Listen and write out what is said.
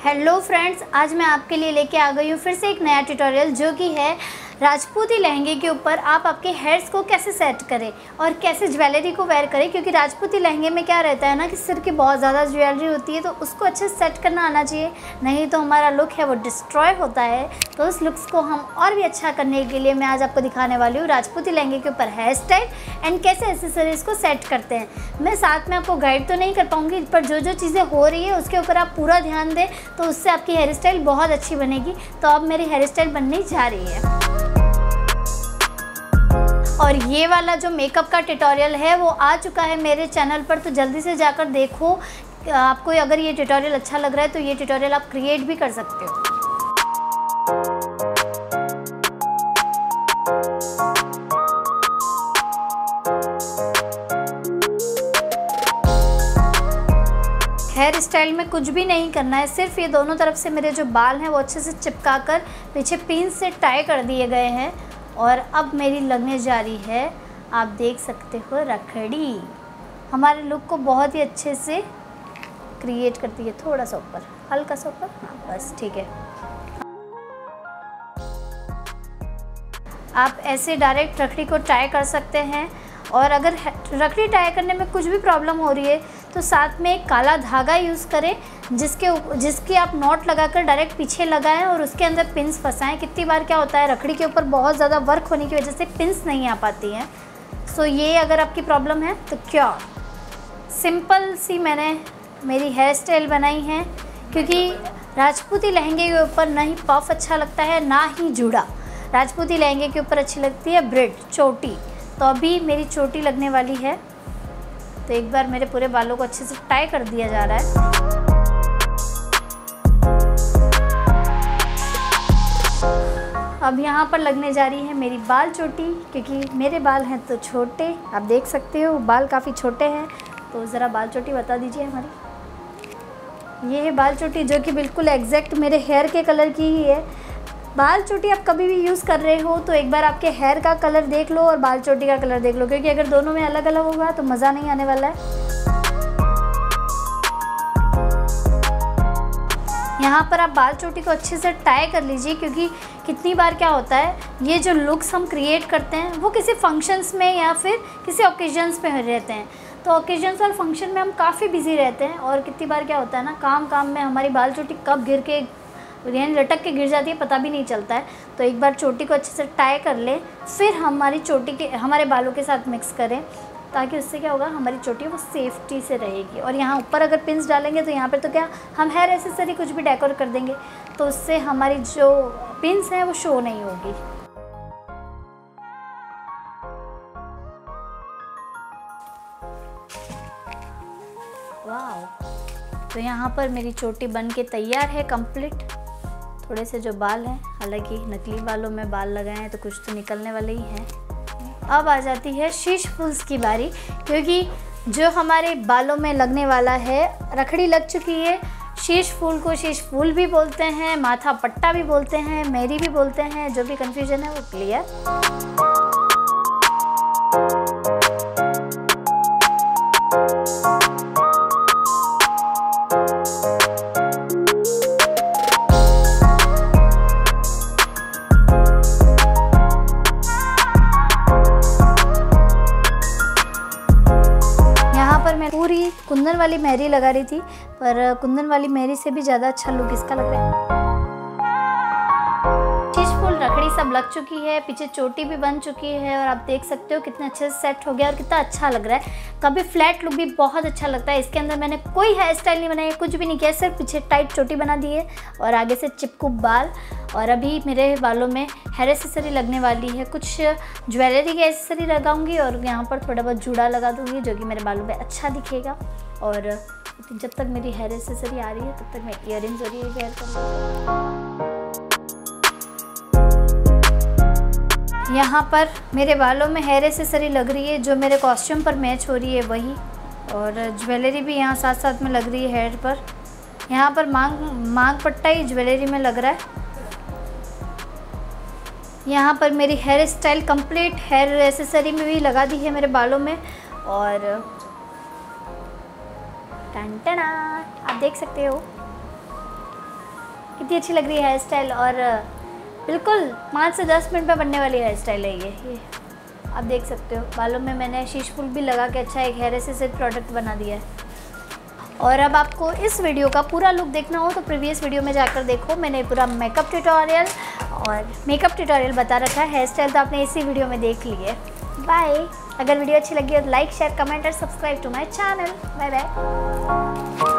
Hello friends, आज मैं आपके लिए लेके आ गई हूँ फिर से एक नया ट्यूटोरियल जो कि है राजपूती लहंगे के ऊपर आप आपके हेयर्स को कैसे सेट करें और कैसे ज्वेलरी को वेयर करें। क्योंकि राजपूती लहंगे में क्या रहता है ना कि सिर की बहुत ज़्यादा ज्वेलरी होती है, तो उसको अच्छे से सेट करना आना चाहिए, नहीं तो हमारा लुक है वो डिस्ट्रॉय होता है। तो उस लुक्स को हम और भी अच्छा करने के लिए मैं आज आपको दिखाने वाली हूँ राजपूती लहंगे के ऊपर हेयर स्टाइल एंड कैसे एक्सेसरीज़ को सेट करते हैं। मैं साथ में आपको गाइड तो नहीं कर पाऊँगी, पर जो जो चीज़ें हो रही है उसके ऊपर आप पूरा ध्यान दें तो उससे आपकी हेयर स्टाइल बहुत अच्छी बनेगी। तो अब मेरी हेयर स्टाइल बनने जा रही है और ये वाला जो मेकअप का ट्यूटोरियल है वो आ चुका है मेरे चैनल पर, तो जल्दी से जाकर देखो। आपको अगर ये ट्यूटोरियल अच्छा लग रहा है तो ये ट्यूटोरियल आप क्रिएट भी कर सकते हो। हेयर स्टाइल में कुछ भी नहीं करना है, सिर्फ ये दोनों तरफ से मेरे जो बाल हैं वो अच्छे से चिपका कर पीछे पिन से टाई कर दिए गए हैं। और अब मेरी लगने जा रही है, आप देख सकते हो, रखड़ी हमारे लुक को बहुत ही अच्छे से क्रिएट करती है। थोड़ा सा ऊपर, हल्का सा ऊपर, बस ठीक है। आप ऐसे डायरेक्ट रखड़ी को टाई कर सकते हैं। और अगर रखड़ी टाई करने में कुछ भी प्रॉब्लम हो रही है तो साथ में एक काला धागा यूज़ करें जिसकी आप नॉट लगाकर डायरेक्ट पीछे लगाएं और उसके अंदर पिन्स फंसाएं। कितनी बार क्या होता है, रखड़ी के ऊपर बहुत ज़्यादा वर्क होने की वजह से पिन्स नहीं आ पाती हैं। सो ये अगर आपकी प्रॉब्लम है तो क्या सिंपल सी मैंने मेरी हेयर स्टाइल बनाई है। क्योंकि राजपूती लहंगे के ऊपर ना ही पफ अच्छा लगता है ना ही जूड़ा, राजपूती लहंगे के ऊपर अच्छी लगती है ब्रेड, चोटी। तो अभी मेरी चोटी लगने वाली है, तो एक बार मेरे पूरे बालों को अच्छे से टाई कर दिया जा रहा है। अब यहाँ पर लगने जा रही है मेरी बाल चोटी, क्योंकि मेरे बाल हैं तो छोटे, आप देख सकते हो बाल काफ़ी छोटे हैं। तो ज़रा बाल चोटी बता दीजिए हमारी। ये है बाल चोटी जो कि बिल्कुल एग्जैक्ट मेरे हेयर के कलर की ही है। बाल चोटी आप कभी भी यूज़ कर रहे हो तो एक बार आपके हेयर का कलर देख लो और बाल चोटी का कलर देख लो, क्योंकि अगर दोनों में अलग अलग होगा तो मज़ा नहीं आने वाला है। यहाँ पर आप बाल चोटी को अच्छे से टाई कर लीजिए, क्योंकि कितनी बार क्या होता है, ये जो लुक्स हम क्रिएट करते हैं वो किसी फंक्शंस में या फिर किसी ओकेजन्स में रहते हैं। तो ओकेजन्स और फंक्शन में हम काफ़ी बिजी रहते हैं और कितनी बार क्या होता है ना, काम में हमारी बाल चोटी कब गिर के यानी लटक के गिर जाती है पता भी नहीं चलता है। तो एक बार चोटी को अच्छे से टाई कर ले, फिर हमारी चोटी के हमारे बालों के साथ मिक्स करें, ताकि उससे क्या होगा, हमारी चोटी वो सेफ्टी से रहेगी। और यहाँ ऊपर अगर पिन्स डालेंगे तो यहाँ पर तो क्या हम हेयर एक्सेसरी कुछ भी डेकोर कर देंगे तो उससे हमारी जो पिन्स हैं वो शो नहीं होगी। वाह, तो यहाँ पर मेरी चोटी बन के तैयार है कंप्लीट। थोड़े से जो बाल हैं, हालांकि नकली बालों में बाल लगाए हैं तो कुछ तो निकलने वाले ही हैं। अब आ जाती है शीश फूल्स की बारी, क्योंकि जो हमारे बालों में लगने वाला है, रखड़ी लग चुकी है। शीश फूल को शीश फूल भी बोलते हैं, माथा पट्टा भी बोलते हैं, मेरी भी बोलते हैं। जो भी कन्फ्यूजन है वो क्लियर। पूरी कुंदन वाली मेहंदी लगा रही थी, पर कुंदन वाली मेहंदी से भी ज़्यादा अच्छा लुक इसका लग रहा है। शीश फूल, रखड़ी सब लग चुकी है, पीछे चोटी भी बन चुकी है और आप देख सकते हो कितने अच्छे से सेट हो गया और कितना अच्छा लग रहा है। कभी फ्लैट लुक भी बहुत अच्छा लगता है। इसके अंदर मैंने कोई हेयर स्टाइल नहीं बनाई, कुछ भी नहीं किया, सिर्फ पीछे टाइट चोटी बना दी है और आगे से चिपकू बाल। और अभी मेरे बालों में हेयर एक्सेसरी लगने वाली है, कुछ ज्वेलरी की एक्सेसरी लगाऊंगी और यहाँ पर थोड़ा बहुत जूड़ा लगा दूंगी जो कि मेरे बालों पे अच्छा दिखेगा। और जब तक मेरी हेयर एक्सेसरी आ रही है तब तक मैं ईयरिंग्स और ये वेयर करूँगी। यहाँ पर मेरे बालों में हेयर एक्सेसरी लग रही है जो मेरे कॉस्ट्यूम पर मैच हो रही है वही, और ज्वेलरी भी यहाँ साथ साथ में लग रही है हेयर पर। यहाँ पर मांग पट्टा ही ज्वेलरी में लग रहा है। यहाँ पर मेरी hair style complete hair accessory में भी लगा दी है मेरे बालों में। और टन टना, आप देख सकते हो कितनी अच्छी लग रही है हेयर स्टाइल, और बिल्कुल 5 से 10 मिनट में बनने वाली हेयर स्टाइल है ये आप देख सकते हो। बालों में मैंने शीश फूल भी लगा के अच्छा एक हेयर एसेसरी प्रोडक्ट बना दिया है। और अब आपको इस वीडियो का पूरा लुक देखना हो तो प्रीवियस वीडियो में जाकर देखो, मैंने पूरा मेकअप ट्यूटोरियल बता रखा है। हेयर स्टाइल तो आपने इसी वीडियो में देख ली है। बाय। अगर वीडियो अच्छी लगी हो तो लाइक शेयर कमेंट और subscribe to my channel. Bye bye.